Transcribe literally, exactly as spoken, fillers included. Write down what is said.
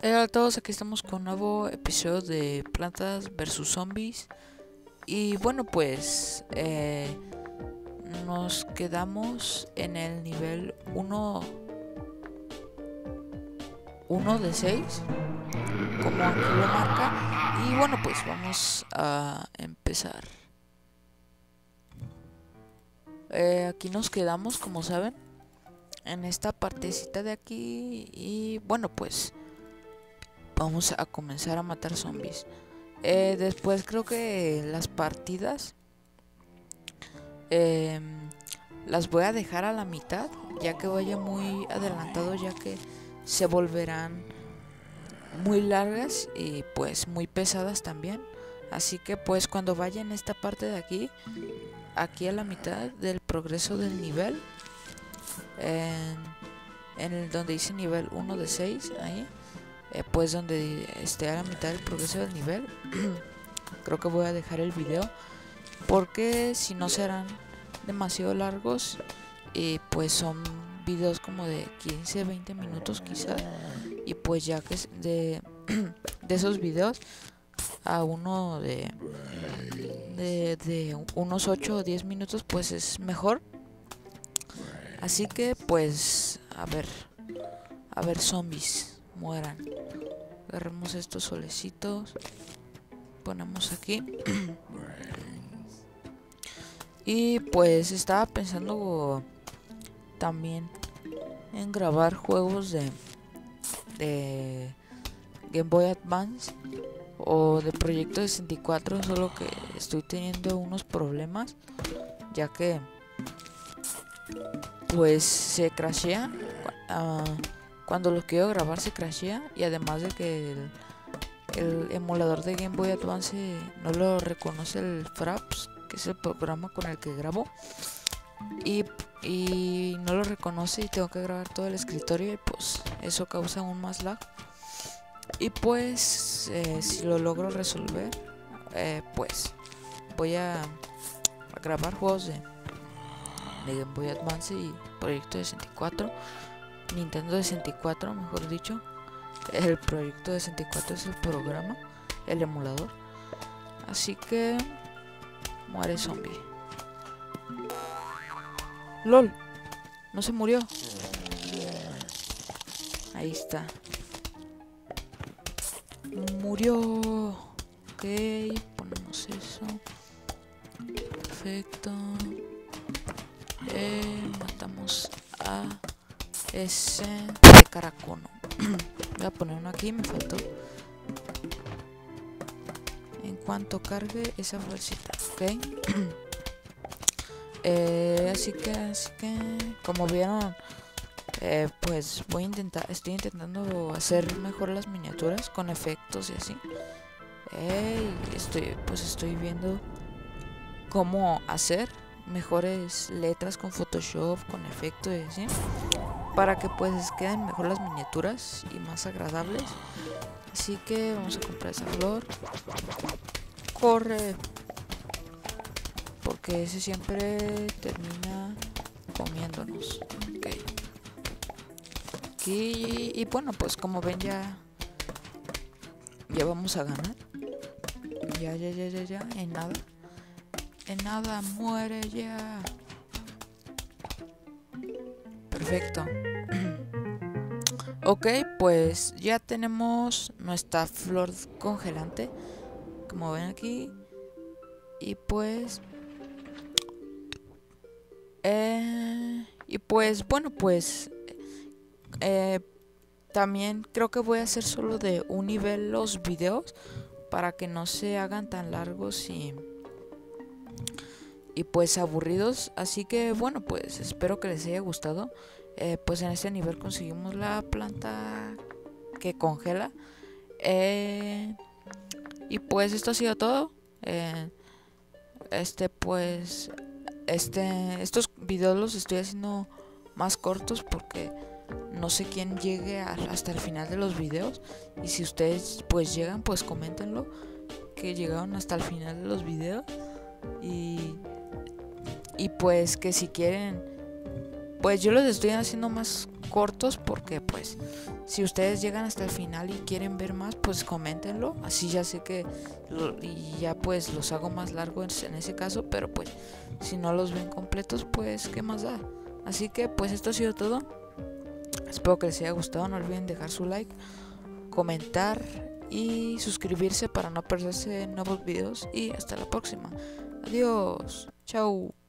Hola a todos, aquí estamos con un nuevo episodio de Plantas versus Zombies. Y bueno, pues eh, nos quedamos en el nivel uno de seis, como aquí lo marca. Y bueno, pues vamos a empezar. Eh, aquí nos quedamos, como saben, en esta partecita de aquí. Y bueno, pues vamos a comenzar a matar zombies. Eh, después creo que las partidas eh, las voy a dejar a la mitad, ya que vaya muy adelantado, ya que se volverán muy largas y pues muy pesadas también. Así que pues cuando vaya en esta parte de aquí, aquí a la mitad del progreso del nivel, en, en el donde dice nivel uno de seis, ahí, eh, pues donde esté a la mitad del progreso del nivel, creo que voy a dejar el video, porque si no serán demasiado largos y pues son videos como de quince a veinte minutos quizás, y pues ya que de, de esos videos a uno de, de, de unos ocho o diez minutos pues es mejor. Así que pues a ver, a ver zombies, mueran. Agarramos estos solecitos, ponemos aquí. Y pues estaba pensando también en grabar juegos de, de Game Boy Advance o de Proyecto sesenta y cuatro, solo que estoy teniendo unos problemas, ya que pues se crashea uh, cuando lo quiero grabar, se crashea, y además de que el, el emulador de Game Boy Advance no lo reconoce el Fraps, que es el programa con el que grabo, y, y no lo reconoce, y tengo que grabar todo el escritorio, y pues eso causa aún más lag. Y pues eh, si lo logro resolver, eh, pues voy a, a grabar juegos de, de Game Boy Advance y Proyecto sesenta y cuatro, Nintendo sesenta y cuatro mejor dicho. El Proyecto sesenta y cuatro es el programa, el emulador. Así que muere zombie. LOL, no se murió. Ahí está. Murió. Ok, ponemos eso. Perfecto. Eh, matamos a ese de caracono. Voy a poner uno aquí, me faltó. En cuanto cargue esa fuercita, ok. eh, así que, así que, como vieron, eh, pues voy a intentar, estoy intentando hacer mejor las miniaturas con efectos y así. Eh, estoy, pues estoy viendo cómo hacer mejores letras con Photoshop, con efectos y así, para que pues queden mejor las miniaturas y más agradables. Así que vamos a comprar esa flor. Corre, porque ese siempre termina comiéndonos. Okay. Aquí, y bueno, pues como ven, ya ya vamos a ganar. Ya, ya, ya, ya, ya, en nada. En nada, muere ya. Perfecto. Ok, pues ya tenemos nuestra flor congelante, como ven aquí. Y pues eh, y pues bueno, pues eh, también creo que voy a hacer solo de un nivel los videos, para que no se hagan tan largos y y pues aburridos. Así que bueno, pues espero que les haya gustado. Eh, pues en este nivel conseguimos la planta que congela. Eh, y pues esto ha sido todo. Eh, este pues este estos videos los estoy haciendo más cortos, porque no sé quién llegue a, hasta el final de los videos. Y si ustedes pues llegan, pues coméntenlo, que llegaron hasta el final de los videos. Y y pues que si quieren, pues yo los estoy haciendo más cortos, porque pues si ustedes llegan hasta el final y quieren ver más, pues coméntenlo, así ya sé que lo, y ya pues los hago más largos en ese caso, pero pues si no los ven completos, pues qué más da. Así que pues esto ha sido todo, espero que les haya gustado, no olviden dejar su like, comentar y suscribirse para no perderse nuevos videos, y hasta la próxima. Adiós, chao.